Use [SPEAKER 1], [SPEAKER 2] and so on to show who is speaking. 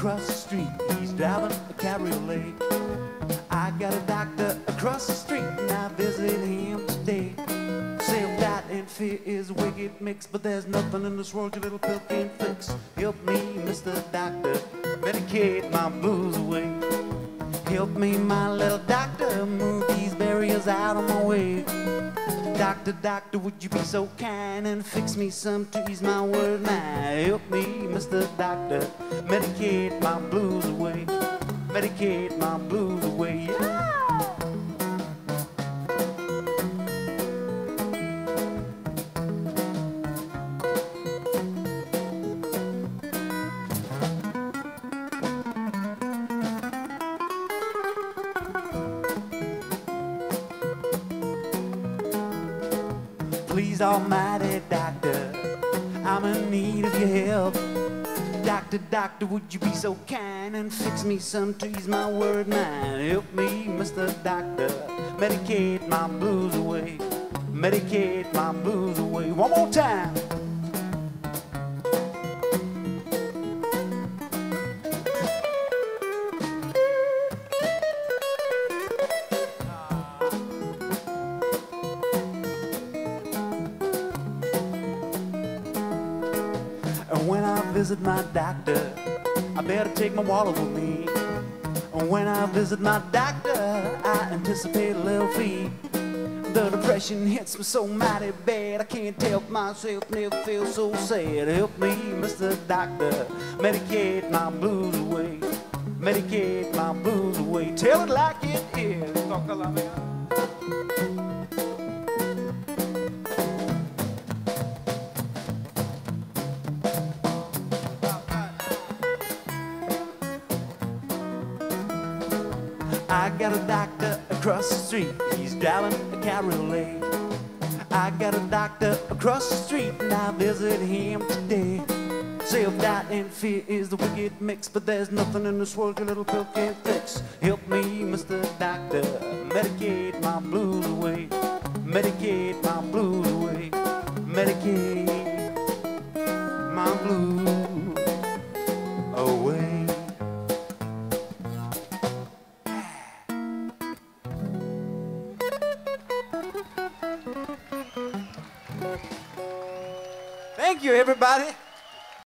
[SPEAKER 1] across the street, he's driving a cabriolet. I got a doctor across the street and I visit him today. Self-doubt and fear is a wicked mix, but there's nothing in this world your little pill can't fix. Help me, Mr. Doctor, medicate my blues away. Help me, my little doctor, move these barriers out of my way. Doctor, doctor, would you be so kind and fix me some to ease my worried mind? Help me, Mr. Doctor, medicate my blues away. Medicate my blues away, yeah! Please, almighty doctor, I'm in need of your help. Doctor, doctor, would you be so kind and fix me some to ease my worried mind? Help me, Mr. Doctor, medicate my blues away. Medicate my blues away. One more time. And when I visit my doctor, I better take my wallet with me. And when I visit my doctor, I anticipate a little fee. The depression hits me so mighty bad, I can't help myself, never feel so sad. Help me, Mr. Doctor, medicate my blues away. Medicate my blues away. Tell it like it is. I got a doctor across the street, he's driving a cabriolet. I got a doctor across the street and I visit him today. Self-doubt and fear is the wicked mix, but there's nothing in this world your little pill can't fix. Help me, Mr. Doctor, medicate my blues away. Medicate my blues away. Medicate my blues away. Thank you, everybody.